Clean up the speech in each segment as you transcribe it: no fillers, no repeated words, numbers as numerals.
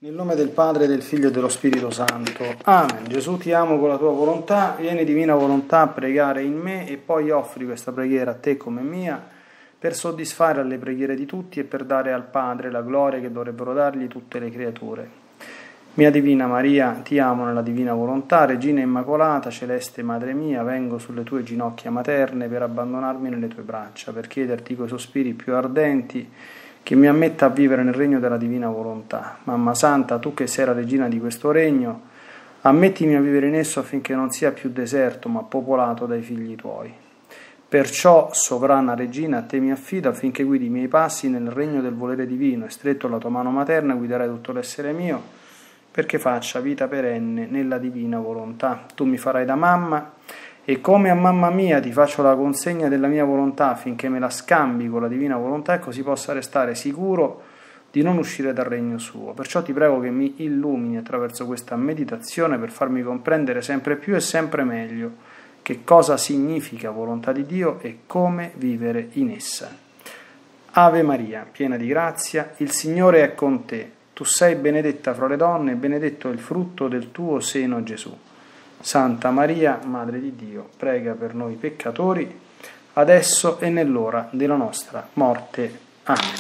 Nel nome del Padre, del Figlio e dello Spirito Santo. Amen. Gesù, ti amo con la tua volontà, vieni divina volontà a pregare in me e poi offri questa preghiera a te come mia per soddisfare alle preghiere di tutti e per dare al Padre la gloria che dovrebbero dargli tutte le creature. Mia Divina Maria, ti amo nella divina volontà, Regina Immacolata, celeste Madre mia, vengo sulle tue ginocchia materne per abbandonarmi nelle tue braccia, per chiederti coi sospiri più ardenti che mi ammetta a vivere nel regno della divina volontà. Mamma Santa, tu che sei la regina di questo regno, ammettimi a vivere in esso affinché non sia più deserto, ma popolato dai figli tuoi. Perciò, sovrana regina, a te mi affido affinché guidi i miei passi nel regno del volere divino e stretto alla tua mano materna guiderai tutto l'essere mio, perché faccia vita perenne nella divina volontà. Tu mi farai da mamma e come a mamma mia ti faccio la consegna della mia volontà affinché me la scambi con la divina volontà e così possa restare sicuro di non uscire dal regno suo. Perciò ti prego che mi illumini attraverso questa meditazione per farmi comprendere sempre più e sempre meglio che cosa significa volontà di Dio e come vivere in essa. Ave Maria, piena di grazia, il Signore è con te. Tu sei benedetta fra le donne e benedetto è il frutto del tuo seno, Gesù. Santa Maria, Madre di Dio, prega per noi peccatori, adesso e nell'ora della nostra morte. Amen.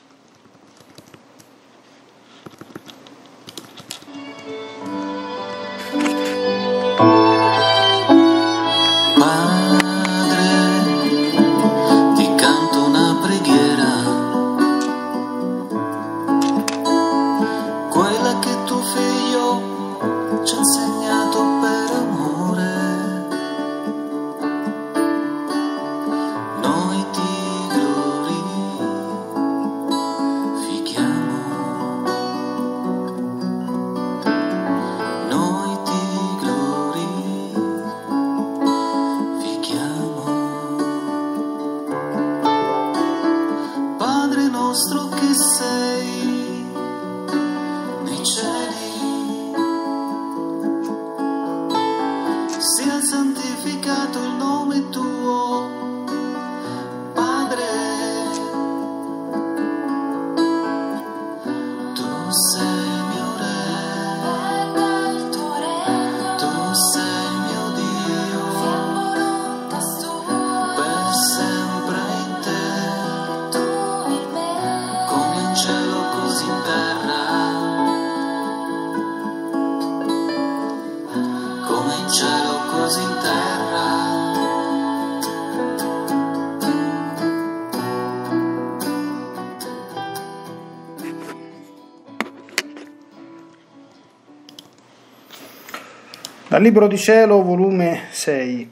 Dal Libro di Cielo, volume 6,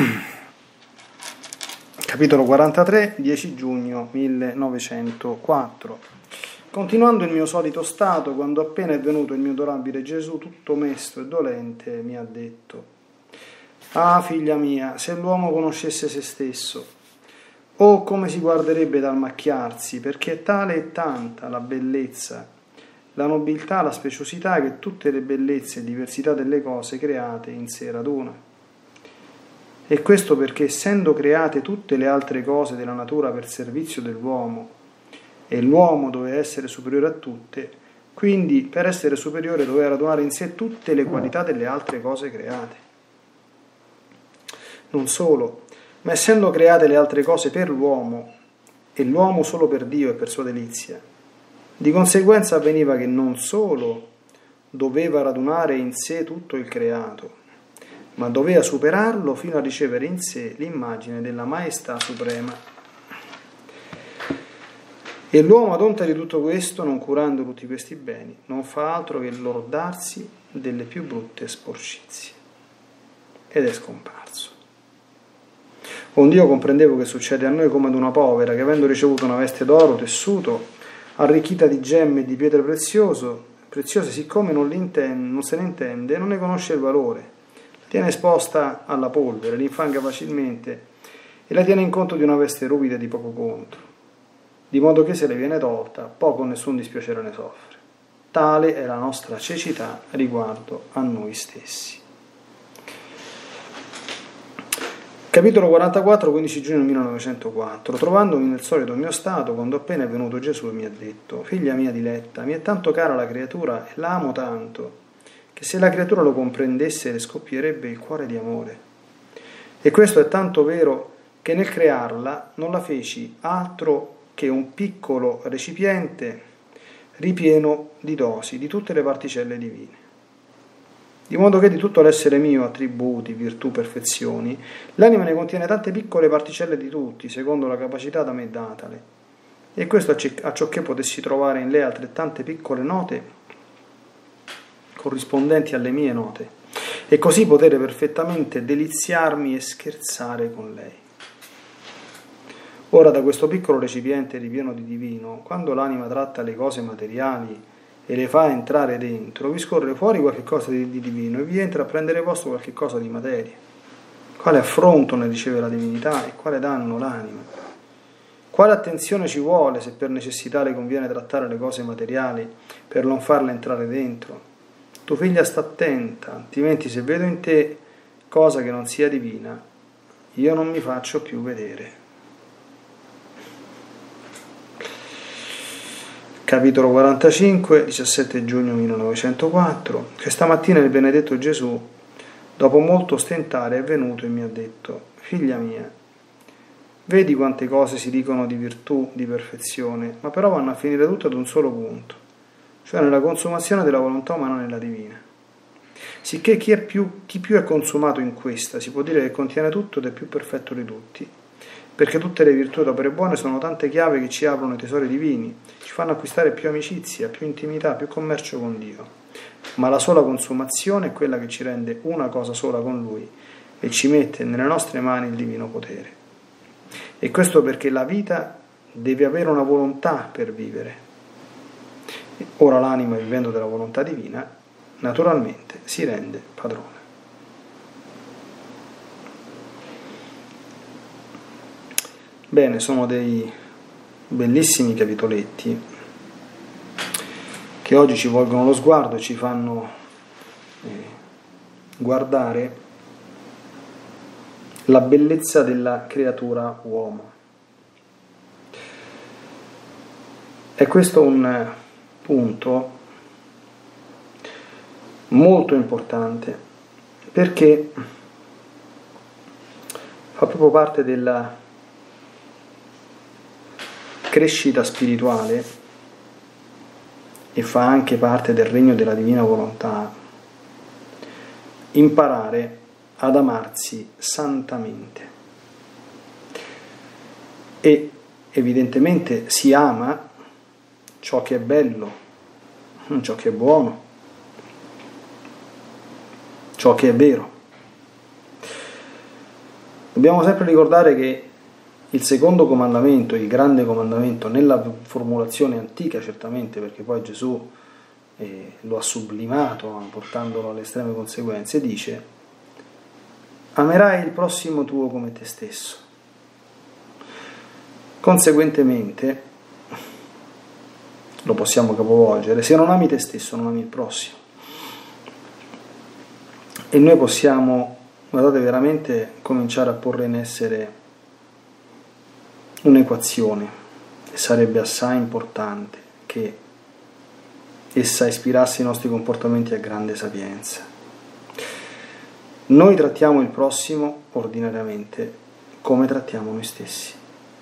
capitolo 43, 10 giugno 1904. Continuando il mio solito stato, quando appena è venuto il mio adorabile Gesù, tutto mesto e dolente, mi ha detto: «Ah, figlia mia, se l'uomo conoscesse se stesso, oh, come si guarderebbe dal macchiarsi, perché è tale e tanta la bellezza, la nobiltà, la speciosità che tutte le bellezze e diversità delle cose create in sé raduna. E questo perché, essendo create tutte le altre cose della natura per servizio dell'uomo, e l'uomo doveva essere superiore a tutte, quindi per essere superiore doveva radunare in sé tutte le qualità delle altre cose create. Non solo, ma essendo create le altre cose per l'uomo, e l'uomo solo per Dio e per sua delizia, di conseguenza avveniva che non solo doveva radunare in sé tutto il creato, ma doveva superarlo fino a ricevere in sé l'immagine della maestà suprema. E l'uomo, ad onta di tutto questo, non curando tutti questi beni, non fa altro che lordarsi delle più brutte sporcizie. Ed è scomparso. Onde io comprendevo che succede a noi come ad una povera che, avendo ricevuto una veste d'oro tessuto, arricchita di gemme e di pietre preziose, siccome non se ne intende, non ne conosce il valore, la tiene esposta alla polvere, l'infanga facilmente e la tiene in conto di una veste ruvida di poco conto, di modo che se le viene tolta, poco o nessun dispiacere ne soffre. Tale è la nostra cecità riguardo a noi stessi. Capitolo 44, 15 giugno 1904. Trovandomi nel solito mio stato, quando appena è venuto Gesù mi ha detto: figlia mia diletta, mi è tanto cara la creatura e la amo tanto, che se la creatura lo comprendesse le scoppierebbe il cuore di amore. E questo è tanto vero che nel crearla non la feci altro che un piccolo recipiente ripieno di dosi di tutte le particelle divine. Di modo che di tutto l'essere mio, attributi, virtù, perfezioni, l'anima ne contiene tante piccole particelle di tutti, secondo la capacità da me datale. E questo acciò che potessi trovare in lei altrettante piccole note corrispondenti alle mie note, e così poter perfettamente deliziarmi e scherzare con lei. Ora, da questo piccolo recipiente ripieno di divino, quando l'anima tratta le cose materiali e le fa entrare dentro, vi scorre fuori qualche cosa di divino e vi entra a prendere posto qualche cosa di materia. Quale affronto ne riceve la divinità e quale danno l'anima? Quale attenzione ci vuole se per necessità le conviene trattare le cose materiali per non farle entrare dentro? Tu figlia sta attenta, altrimenti se vedo in te cosa che non sia divina, io non mi faccio più vedere. Capitolo 45, 17 giugno 1904. Questa mattina il benedetto Gesù, dopo molto stentare, è venuto e mi ha detto: figlia mia, vedi quante cose si dicono di virtù, di perfezione, ma però vanno a finire tutte ad un solo punto, cioè nella consumazione della volontà umana nella divina. Sicché chi più è consumato in questa si può dire che contiene tutto ed è più perfetto di tutti, perché tutte le virtù ed opere buone sono tante chiavi che ci aprono i tesori divini, ci fanno acquistare più amicizia, più intimità, più commercio con Dio. Ma la sola consumazione è quella che ci rende una cosa sola con Lui e ci mette nelle nostre mani il divino potere. E questo perché la vita deve avere una volontà per vivere. Ora l'anima, vivendo della volontà divina, naturalmente si rende padrona. Bene, sono dei bellissimi capitoletti che oggi ci volgono lo sguardo e ci fanno guardare la bellezza della creatura uomo. E questo è un punto molto importante, perché fa proprio parte della crescita spirituale e fa anche parte del regno della divina volontà, imparare ad amarsi santamente. E evidentemente si ama ciò che è bello, ciò che è buono, ciò che è vero. Dobbiamo sempre ricordare che il secondo comandamento, il grande comandamento, nella formulazione antica certamente, perché poi Gesù lo ha sublimato portandolo alle estreme conseguenze, dice: amerai il prossimo tuo come te stesso. Conseguentemente lo possiamo capovolgere: se non ami te stesso non ami il prossimo. E noi possiamo, guardate, veramente cominciare a porre in essere un'equazione, e sarebbe assai importante che essa ispirasse i nostri comportamenti a grande sapienza. Noi trattiamo il prossimo ordinariamente come trattiamo noi stessi.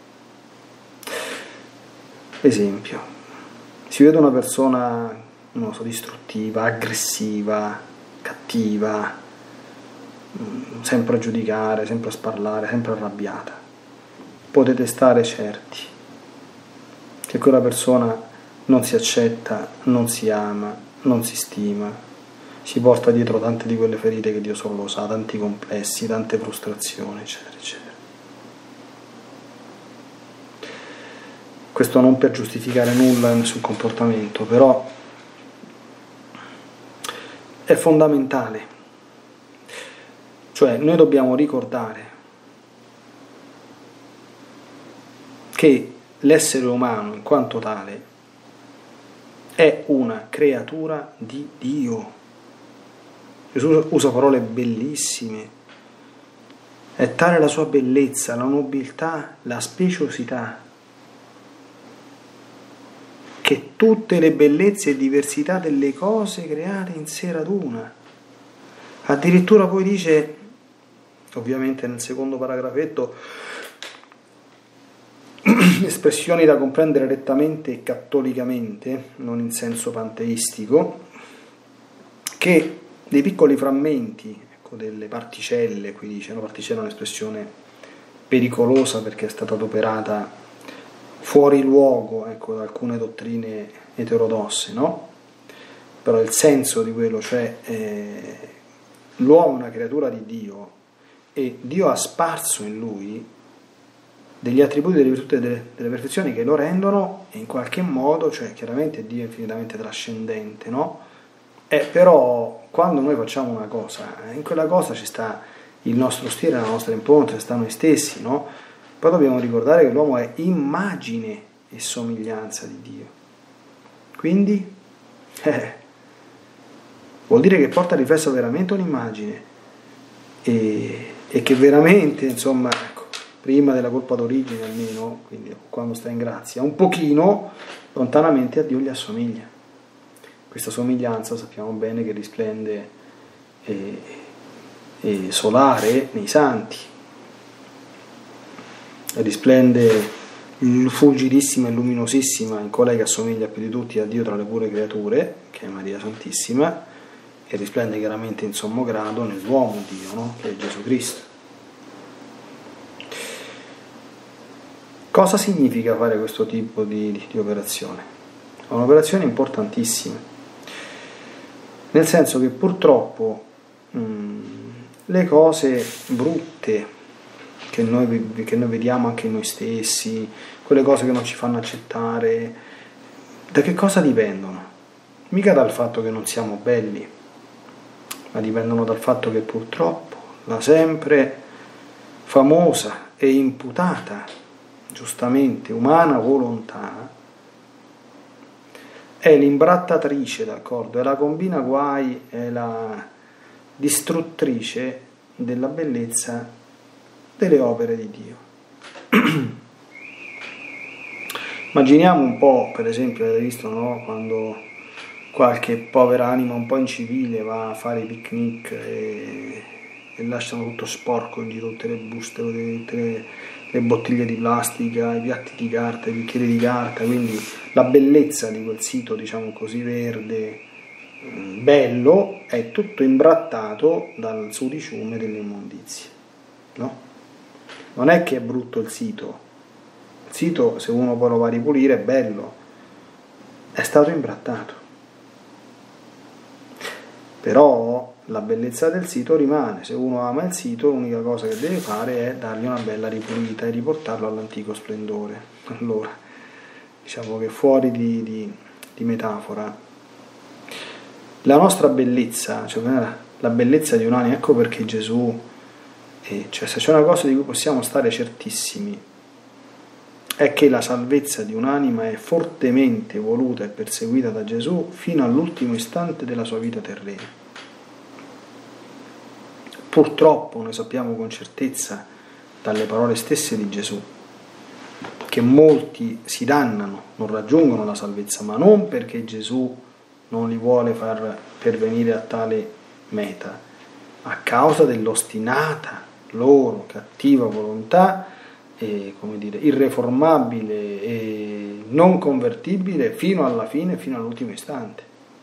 Esempio: si vede una persona, non so, distruttiva, aggressiva, cattiva, sempre a giudicare, sempre a sparlare, sempre arrabbiata. Potete stare certi che quella persona non si accetta, non si ama, non si stima, si porta dietro tante di quelle ferite che Dio solo lo sa, tanti complessi, tante frustrazioni, eccetera, eccetera. Questo non per giustificare nulla, nessun comportamento, però è fondamentale. Cioè, noi dobbiamo ricordare che l'essere umano, in quanto tale, è una creatura di Dio. Gesù usa parole bellissime. È tale la sua bellezza, la nobiltà, la speciosità, che tutte le bellezze e diversità delle cose create in sé raduna. Addirittura poi dice, ovviamente nel secondo paragrafetto, espressioni da comprendere rettamente e cattolicamente, non in senso panteistico, che dei piccoli frammenti, delle particelle, qui dice, la particella è un'espressione pericolosa perché è stata adoperata fuori luogo, da alcune dottrine eterodosse, no? Però il senso di quello, cioè l'uomo è una creatura di Dio e Dio ha sparso in lui degli attributi, delle virtù e delle perfezioni che lo rendono in qualche modo, cioè chiaramente Dio è infinitamente trascendente, no? Però quando noi facciamo una cosa, in quella cosa ci sta il nostro stile, la nostra impronta, ci sta noi stessi, no? Poi dobbiamo ricordare che l'uomo è immagine e somiglianza di Dio. Quindi vuol dire che porta riflesso veramente un'immagine e che veramente, insomma, prima della colpa d'origine almeno, quindi quando sta in grazia, un pochino lontanamente a Dio gli assomiglia. Questa somiglianza sappiamo bene che risplende solare nei santi, risplende fulgidissima e luminosissima in colei che assomiglia più di tutti a Dio tra le pure creature, che è Maria Santissima, e risplende chiaramente in sommo grado nell'uomo Dio, no? Che è Gesù Cristo. Cosa significa fare questo tipo di operazione? È un'operazione importantissima, nel senso che purtroppo le cose brutte che noi vediamo anche in noi stessi, quelle cose che non ci fanno accettare, da che cosa dipendono? Mica dal fatto che non siamo belli, ma dipendono dal fatto che purtroppo la sempre famosa e imputata, giustamente, umana volontà è l'imbrattatrice, d'accordo? È la combina guai, è la distruttrice della bellezza delle opere di Dio. Immaginiamo un po', per esempio, avete visto, no? Quando qualche povera anima un po' incivile va a fare i picnic e lasciano tutto sporco in giro, tutte le buste, tutte le bottiglie di plastica, i piatti di carta, i bicchieri di carta, quindi la bellezza di quel sito, diciamo così, verde, bello, è tutto imbrattato dal sudiciume delle immondizie, no? Non è che è brutto il sito, se uno poi lo va a ripulire è bello, è stato imbrattato, però la bellezza del sito rimane. Se uno ama il sito, l'unica cosa che deve fare è dargli una bella ripulita e riportarlo all'antico splendore. Allora, diciamo che fuori di metafora, la nostra bellezza, cioè la bellezza di un'anima, ecco perché Gesù, cioè se c'è una cosa di cui possiamo stare certissimi, è che la salvezza di un'anima è fortemente voluta e perseguita da Gesù fino all'ultimo istante della sua vita terrena. Purtroppo noi sappiamo con certezza dalle parole stesse di Gesù che molti si dannano, non raggiungono la salvezza, ma non perché Gesù non li vuole far pervenire a tale meta, a causa dell'ostinata loro cattiva volontà, irreformabile e non convertibile fino alla fine, fino all'ultimo istante.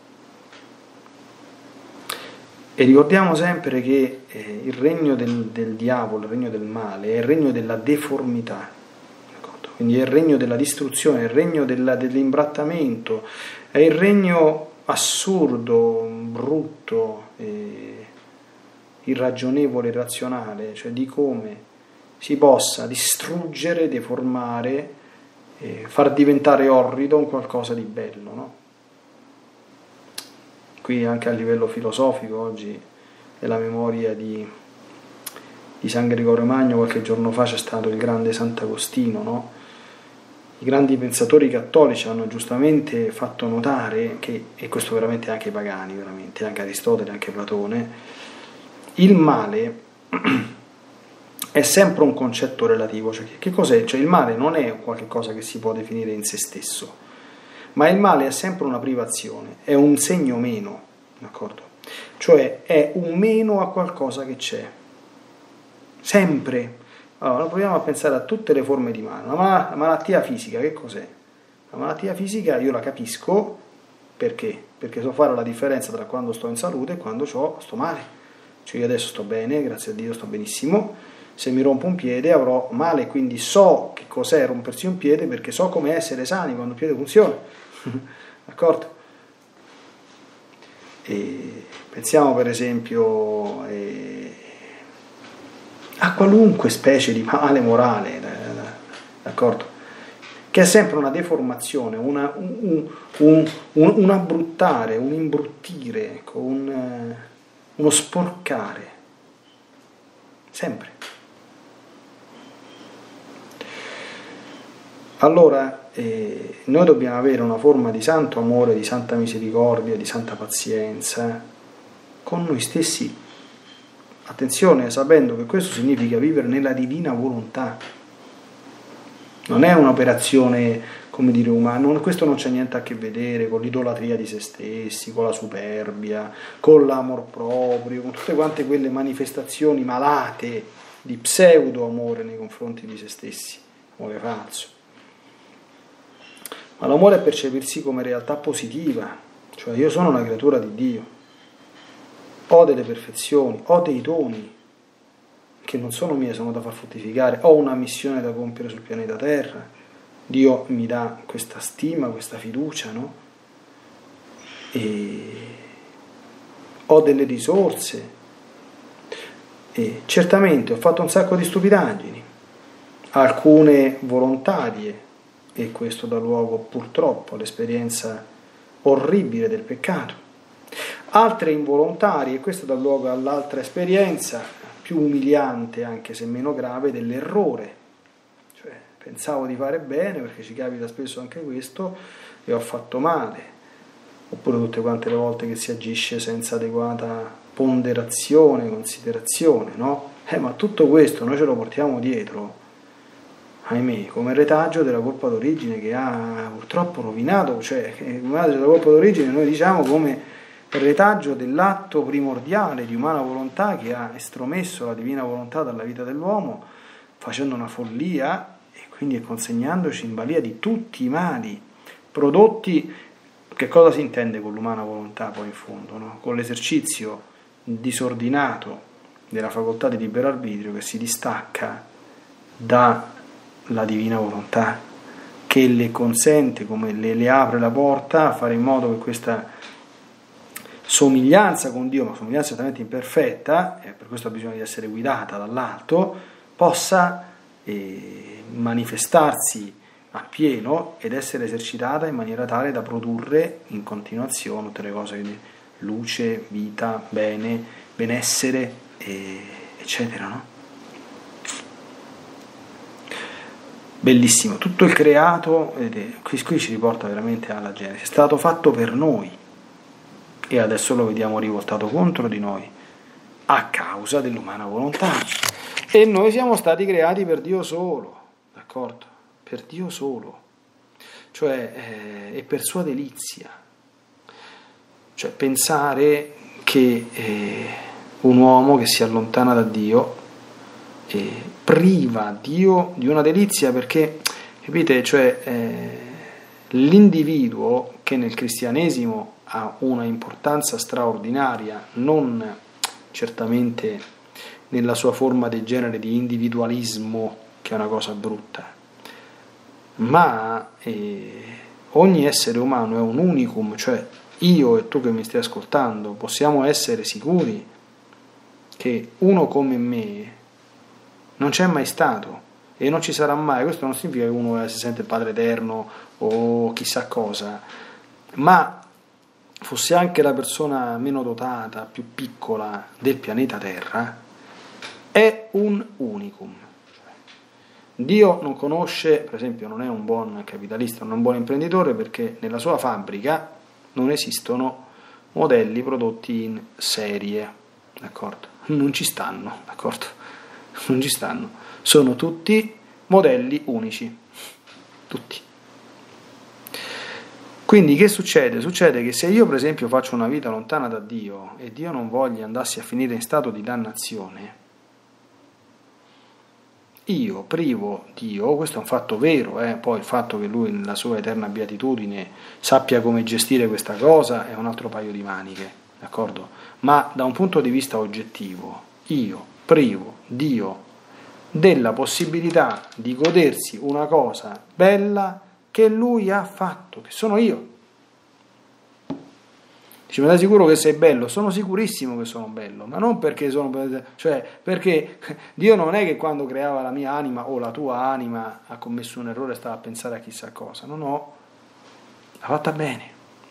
E ricordiamo sempre che il regno del diavolo, il regno del male, è il regno della deformità, d'accordo? Quindi è il regno della distruzione, è il regno dell'imbrattamento, è il regno assurdo, brutto, irragionevole, irrazionale, cioè di come si possa distruggere, deformare, far diventare orrido un qualcosa di bello, no? Qui anche a livello filosofico oggi è la memoria di San Gregorio Magno. Qualche giorno fa c'è stato il grande Sant'Agostino, no? I grandi pensatori cattolici hanno giustamente fatto notare che, e questo veramente anche i pagani, veramente, anche Aristotele, anche Platone, il male è sempre un concetto relativo. Cioè, che cos'è? Cioè, il male non è qualcosa che si può definire in se stesso, ma il male è sempre una privazione, è un segno meno, d'accordo? Cioè è un meno a qualcosa che c'è, sempre. Allora, proviamo a pensare a tutte le forme di male. La malattia fisica, che cos'è? La malattia fisica io la capisco perché? Perché so fare la differenza tra quando sto in salute e quando sto male. Cioè io adesso sto bene, grazie a Dio sto benissimo, se mi rompo un piede avrò male, quindi so che cos'è rompersi un piede perché so come essere sani quando il piede funziona. D'accordo? E pensiamo per esempio a qualunque specie di male morale, d'accordo? Che è sempre una deformazione, un abbruttare, un imbruttire, ecco, uno sporcare, sempre. Allora noi dobbiamo avere una forma di santo amore, di santa misericordia, di santa pazienza con noi stessi. Attenzione, sapendo che questo significa vivere nella divina volontà. Non è un'operazione, come dire, umana, questo non c'è niente a che vedere con l'idolatria di se stessi, con la superbia, con l'amor proprio, con tutte quante quelle manifestazioni malate di pseudo amore nei confronti di se stessi, amore falso. Ma l'amore è percepirsi come realtà positiva, cioè io sono una creatura di Dio, ho delle perfezioni, ho dei doni che non sono mie, sono da far fruttificare, ho una missione da compiere sul pianeta Terra, Dio mi dà questa stima, questa fiducia, no? E ho delle risorse e certamente ho fatto un sacco di stupidaggini, alcune volontarie, e questo dà luogo purtroppo all'esperienza orribile del peccato, altre involontarie, e questo dà luogo all'altra esperienza più umiliante, anche se meno grave, dell'errore. Cioè, pensavo di fare bene, perché ci capita spesso anche questo, e ho fatto male. Oppure tutte quante le volte che si agisce senza adeguata ponderazione, considerazione, no? Ma tutto questo noi ce lo portiamo dietro, ahimè, come retaggio della colpa d'origine che ha purtroppo rovinato, cioè la colpa d'origine noi diciamo come retaggio dell'atto primordiale di umana volontà che ha estromesso la divina volontà dalla vita dell'uomo, facendo una follia e quindi consegnandoci in balia di tutti i mali prodotti. Che cosa si intende con l'umana volontà poi in fondo, no? Con l'esercizio disordinato della facoltà di libero arbitrio che si distacca dalla divina volontà, che le consente, come le apre la porta a fare in modo che questa somiglianza con Dio, ma somiglianza certamente imperfetta, e per questo ha bisogno di essere guidata dall'alto, possa manifestarsi appieno ed essere esercitata in maniera tale da produrre in continuazione tutte le cose, quindi luce, vita, bene, benessere, eccetera, no? Bellissimo, tutto il creato, vedete, qui ci riporta veramente alla Genesi, è stato fatto per noi e adesso lo vediamo rivoltato contro di noi a causa dell'umana volontà, e noi siamo stati creati per Dio solo, d'accordo? Per Dio solo, cioè è per sua delizia, cioè pensare che un uomo che si allontana da Dio priva Dio di una delizia, perché capite, cioè l'individuo che nel cristianesimo ha una importanza straordinaria, non certamente nella sua forma del genere di individualismo, che è una cosa brutta, ma ogni essere umano è un unicum, cioè io e tu che mi stai ascoltando possiamo essere sicuri che uno come me non c'è mai stato e non ci sarà mai. Questo non significa che uno si sente il Padre Eterno o chissà cosa, ma fosse anche la persona meno dotata, più piccola del pianeta Terra, è un unicum. Dio non conosce, per esempio, non è un buon capitalista, non è un buon imprenditore, perché nella sua fabbrica non esistono modelli prodotti in serie, d'accordo? Non ci stanno, d'accordo? non ci stanno, sono tutti modelli unici, tutti. Quindi che succede? Succede che se io per esempio faccio una vita lontana da Dio e Dio non voglia andassi a finire in stato di dannazione, io privo Dio, questo è un fatto vero, poi il fatto che Lui nella sua eterna beatitudine sappia come gestire questa cosa è un altro paio di maniche, d'accordo? Ma da un punto di vista oggettivo, io privo Dio della possibilità di godersi una cosa bella che Lui ha fatto, che sono io. Dice, mi dai sicuro che sei bello? Sono sicurissimo che sono bello, ma non perché perché Dio non è che quando creava la mia anima o la tua anima ha commesso un errore e stava a pensare a chissà cosa, no, l'ha fatta bene.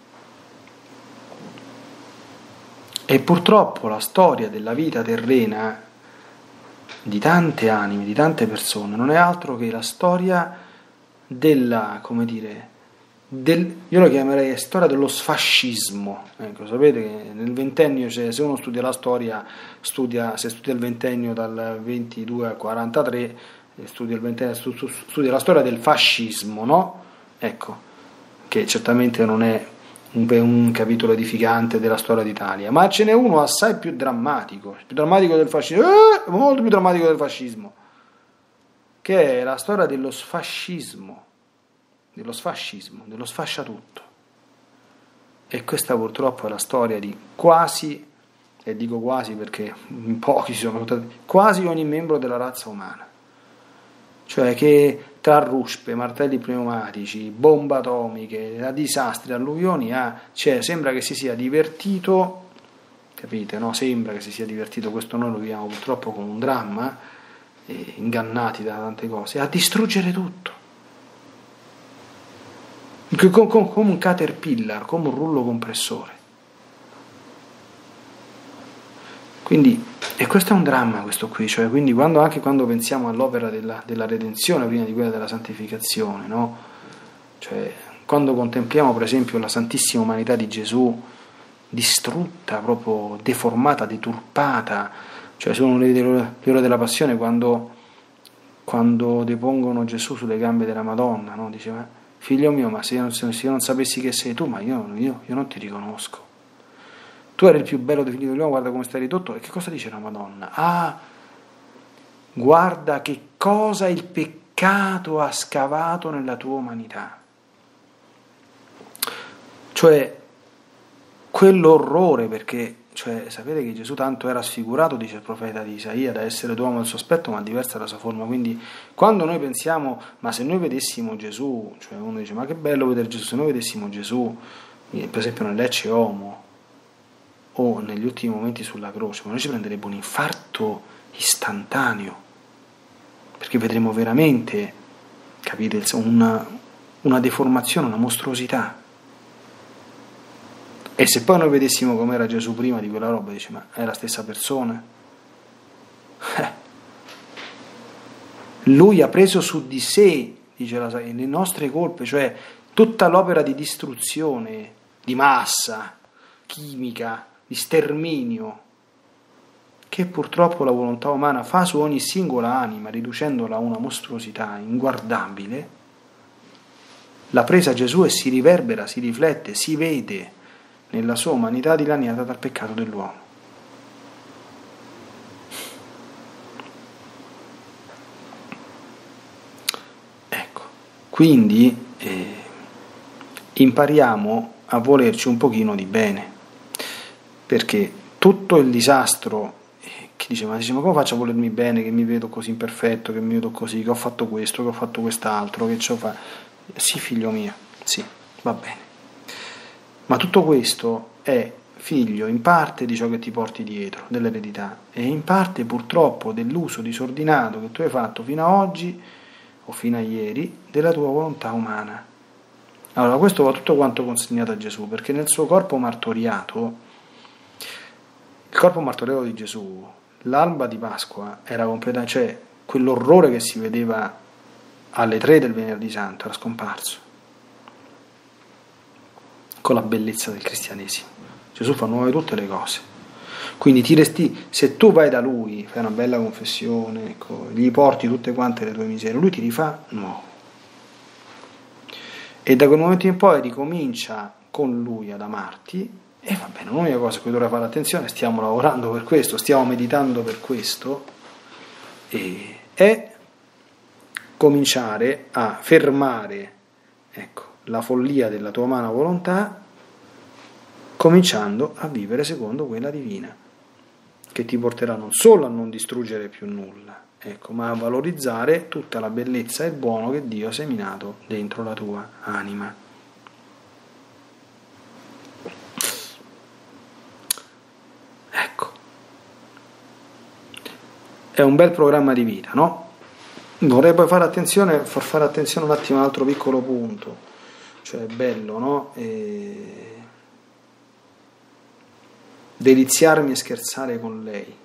E purtroppo la storia della vita terrena di tante anime, di tante persone, non è altro che la storia della, come dire, io lo chiamerei storia dello sfascismo. Ecco, sapete che nel ventennio, se uno studia la storia, se studia il ventennio dal 22 al 43, studia la storia del fascismo, no? Ecco, che certamente non è un capitolo edificante della storia d'Italia, ma ce n'è uno assai più drammatico del fascismo, molto più drammatico del fascismo, che è la storia dello sfascismo, dello sfasciatutto. E questa purtroppo è la storia di quasi, e dico quasi perché in pochi sono stati, quasi ogni membro della razza umana. Cioè che tra ruspe, martelli pneumatici, bombe atomiche, da disastri, alluvioni, sembra che si sia divertito, capite, no? Sembra che si sia divertito, questo noi lo viviamo purtroppo come un dramma, ingannati da tante cose, a distruggere tutto. Come un caterpillar, come un rullo compressore. Quindi, e questo è un dramma, questo qui, cioè, quindi anche quando pensiamo all'opera della redenzione prima di quella della santificazione, no? Cioè, quando contempliamo per esempio la santissima umanità di Gesù distrutta, proprio deformata, deturpata, cioè sono le ore della passione quando depongono Gesù sulle gambe della Madonna, no? Dice, ma figlio mio, ma se io non sapessi che sei tu, ma io non ti riconosco. Tu eri il più bello dei figli dell'uomo, guarda come stai ridotto. E che cosa dice la Madonna? Guarda che cosa il peccato ha scavato nella tua umanità. Cioè, quell'orrore, perché sapete che Gesù tanto era sfigurato, dice il profeta di Isaia, da essere d'uomo del suo aspetto, ma diversa la sua forma. Quindi quando noi pensiamo, ma se noi vedessimo Gesù, cioè uno dice, ma che bello vedere Gesù, se noi vedessimo Gesù, per esempio nell'Ecce Homo, o negli ultimi momenti sulla croce, ma noi ci prenderebbe un infarto istantaneo, perché vedremo veramente, capite, una deformazione, una mostruosità. E se poi noi vedessimo com'era Gesù prima di quella roba, dice, ma è la stessa persona? Lui ha preso su di sé, dice le nostre colpe, cioè tutta l'opera di distruzione, di massa, chimica, di sterminio, che purtroppo la volontà umana fa su ogni singola anima, riducendola a una mostruosità inguardabile, l'ha presa Gesù e si riverbera, si riflette, si vede nella sua umanità dilaniata dal peccato dell'uomo. Ecco, quindi impariamo a volerci un pochino di bene, perché tutto il disastro, chi dice, ma come faccio a volermi bene, che mi vedo così imperfetto, che mi vedo così, che ho fatto questo, che ho fatto quest'altro, che ciò fa. Sì, figlio mio, sì, va bene. Ma tutto questo è figlio in parte di ciò che ti porti dietro, dell'eredità, e in parte purtroppo dell'uso disordinato che tu hai fatto fino ad oggi o fino a ieri della tua volontà umana. Allora, questo va tutto quanto consegnato a Gesù, perché nel suo corpo martoriato, il corpo martoriato di Gesù, l'alba di Pasqua era completa, cioè quell'orrore che si vedeva alle 3 del venerdì santo era scomparso, con la bellezza del cristianesimo. Gesù fa nuove tutte le cose. Quindi se tu vai da lui, fai una bella confessione, ecco, gli porti tutte quante le tue miserie, lui ti rifà nuovo. E da quel momento in poi ricomincia con lui ad amarti, e va bene, l'unica cosa a cui dovrei fare attenzione, stiamo lavorando per questo, stiamo meditando per questo, è cominciare a fermare, ecco, la follia della tua umana volontà, cominciando a vivere secondo quella divina, che ti porterà non solo a non distruggere più nulla, ecco, ma a valorizzare tutta la bellezza e il buono che Dio ha seminato dentro la tua anima. Ecco, è un bel programma di vita, no? Vorrei poi far fare attenzione un attimo a un altro piccolo punto, cioè è bello, no? Deliziarmi e scherzare con lei.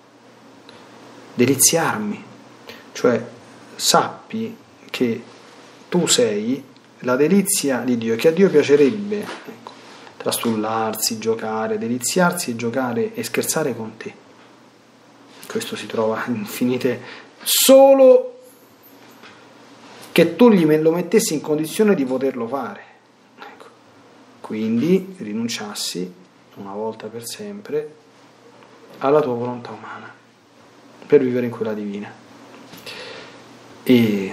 Deliziarmi, cioè sappi che tu sei la delizia di Dio, che a Dio piacerebbe, ecco, trastullarsi, giocare, deliziarsi e giocare e scherzare con te. Questo si trova infinite, solo che tu lo mettessi in condizione di poterlo fare, ecco. Quindi rinunciassi una volta per sempre alla tua volontà umana per vivere in quella divina. E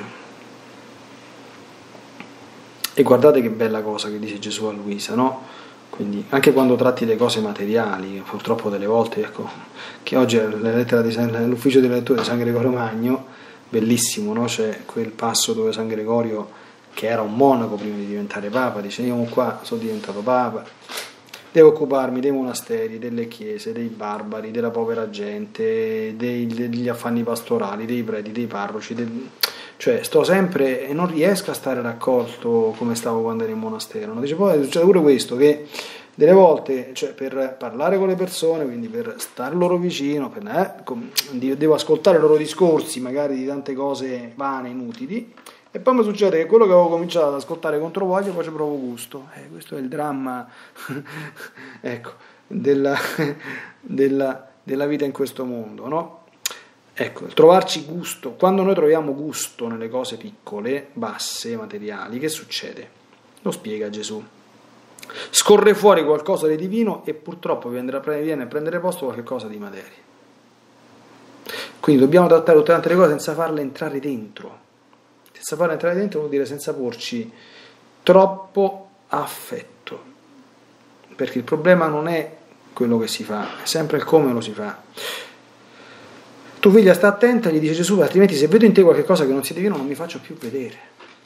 guardate che bella cosa che dice Gesù a Luisa, no? Quindi anche quando tratti le cose materiali, purtroppo delle volte, ecco, che oggi l'ufficio di lettura di San Gregorio Magno, bellissimo, no? C'è quel passo dove San Gregorio, che era un monaco prima di diventare papa, dice: io qua sono diventato papa, devo occuparmi dei monasteri, delle chiese, dei barbari, della povera gente, degli affanni pastorali, dei preti, dei parroci, cioè sto sempre e non riesco a stare raccolto come stavo quando ero in monastero, no? Dice, poi succede pure questo, che delle volte, cioè, per parlare con le persone, quindi per star loro vicino, devo ascoltare i loro discorsi magari di tante cose vane, inutili, e poi mi succede che quello che avevo cominciato ad ascoltare controvoglia poi ci provo gusto. Questo è il dramma ecco, della vita in questo mondo, no? Ecco, trovarci gusto. Quando noi troviamo gusto nelle cose piccole, basse, materiali, che succede? Lo spiega Gesù. Scorre fuori qualcosa di divino e purtroppo viene a prendere posto qualche cosa di materia. Quindi dobbiamo trattare tutte le altre cose senza farle entrare dentro. Senza farle entrare dentro vuol dire senza porci troppo affetto. Perché il problema non è quello che si fa, è sempre il come lo si fa. Tu figlia sta attenta, gli dice Gesù, altrimenti se vedo in te qualche cosa che non sia divino non mi faccio più vedere.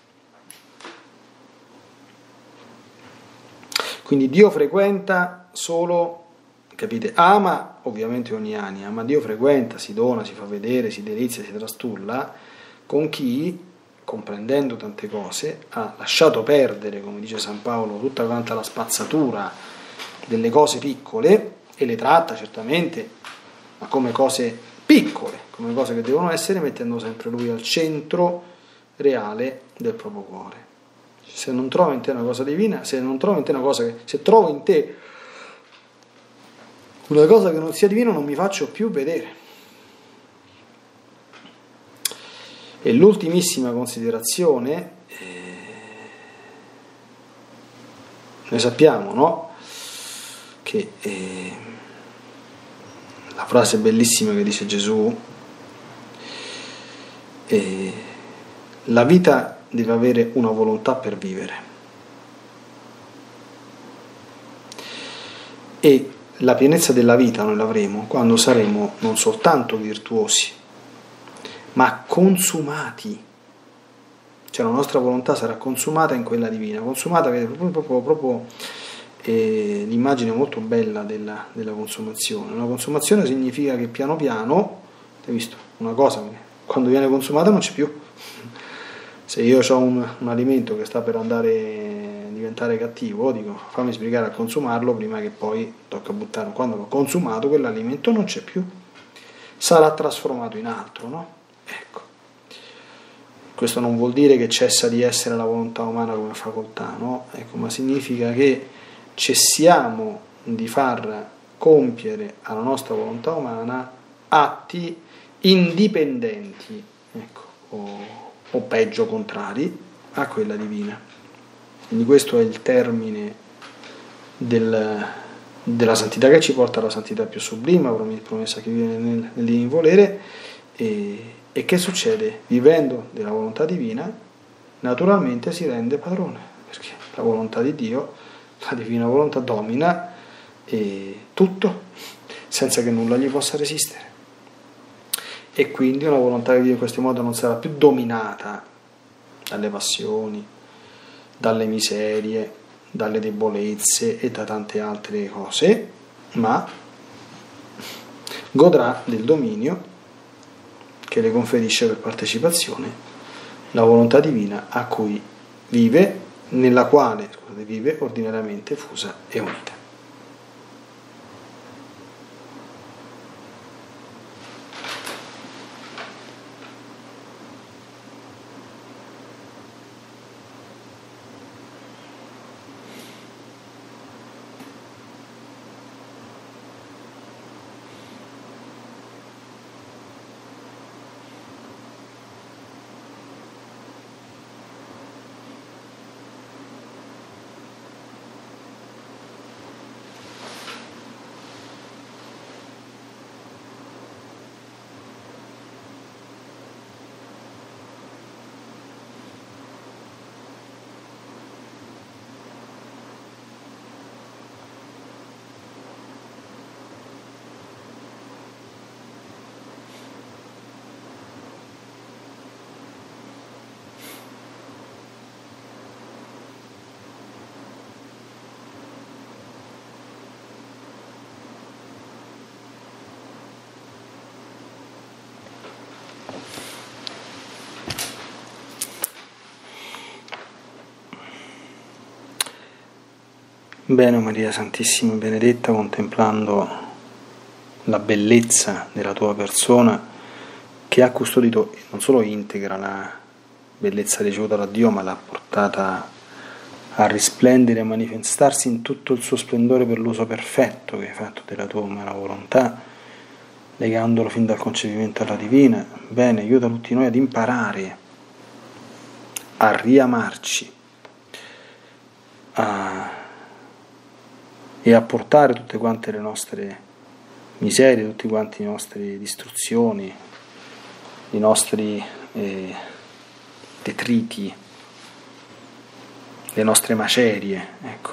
Quindi Dio frequenta solo, capite, ama ovviamente ogni anima, ma Dio frequenta, si dona, si fa vedere, si delizia, si trastulla con chi, comprendendo tante cose, ha lasciato perdere, come dice San Paolo, tutta quanta la spazzatura delle cose piccole e le tratta certamente, ma come cose piccole, come cose che devono essere, mettendo sempre lui al centro reale del proprio cuore. Se non trovo in te una cosa divina, se trovo in te una cosa che non sia divina, non mi faccio più vedere. E l'ultimissima considerazione, noi sappiamo, no? Che la frase bellissima che dice Gesù, la vita deve avere una volontà per vivere, e la pienezza della vita noi l'avremo quando saremo non soltanto virtuosi ma consumati, cioè la nostra volontà sarà consumata in quella divina, consumata, che è proprio l'immagine molto bella della consumazione. Una consumazione significa che piano piano, hai visto, una cosa quando viene consumata non c'è più. Se io ho un alimento che sta per diventare cattivo, dico fammi sbrigare a consumarlo prima che poi tocca buttarlo. Quando l'ho consumato quell'alimento non c'è più, sarà trasformato in altro, no? Ecco, questo non vuol dire che cessa di essere la volontà umana come facoltà, no? Ecco, ma significa che cessiamo di far compiere alla nostra volontà umana atti indipendenti, ecco, o peggio contrari a quella divina. Quindi questo è il termine della santità che ci porta alla santità più sublime, promessa che vive nel divino volere. E che succede? Vivendo della volontà divina, naturalmente si rende padrone, perché la volontà di Dio, la divina volontà, domina tutto, senza che nulla gli possa resistere. E quindi una volontà che vive in questo modo non sarà più dominata dalle passioni, dalle miserie, dalle debolezze e da tante altre cose, ma godrà del dominio che le conferisce per partecipazione la volontà divina a cui vive, nella quale vive ordinariamente fusa e unita. Bene, Maria Santissima Benedetta, contemplando la bellezza della tua persona, che ha custodito non solo integra la bellezza ricevuta da Dio, ma l'ha portata a risplendere e a manifestarsi in tutto il suo splendore per l'uso perfetto che hai fatto della tua umana volontà, legandolo fin dal concepimento alla divina. Bene, aiuta tutti noi ad imparare a riamarci e a portare tutte quante le nostre miserie, tutti quanti i nostri distruzioni, i nostri detriti, le nostre macerie, ecco,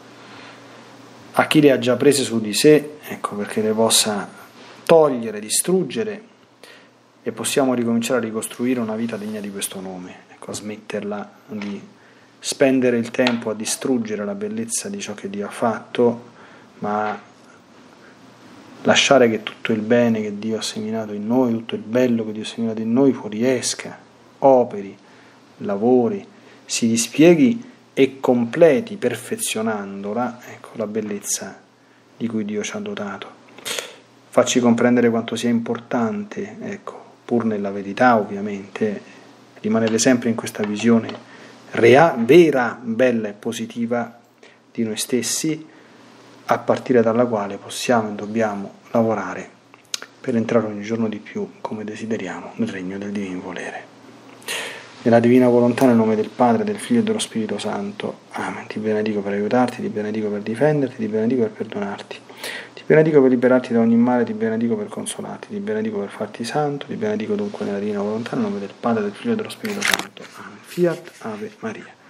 a chi le ha già prese su di sé, ecco, perché le possa togliere, distruggere, e possiamo ricominciare a ricostruire una vita degna di questo nome, ecco, a smetterla di spendere il tempo a distruggere la bellezza di ciò che Dio ha fatto, ma lasciare che tutto il bene che Dio ha seminato in noi, tutto il bello che Dio ha seminato in noi fuoriesca, operi, lavori, si dispieghi e completi, perfezionandola, ecco, la bellezza di cui Dio ci ha dotato. Facci comprendere quanto sia importante, ecco, pur nella verità ovviamente, rimanere sempre in questa visione vera, bella e positiva di noi stessi, a partire dalla quale possiamo e dobbiamo lavorare per entrare ogni giorno di più, come desideriamo, nel regno del divino volere. Nella divina volontà, nel nome del Padre, del Figlio e dello Spirito Santo. Amen. Ti benedico per aiutarti, ti benedico per difenderti, ti benedico per perdonarti, ti benedico per liberarti da ogni male, ti benedico per consolarti, ti benedico per farti santo, ti benedico dunque nella divina volontà, nel nome del Padre, del Figlio e dello Spirito Santo. Amen. Fiat Ave Maria.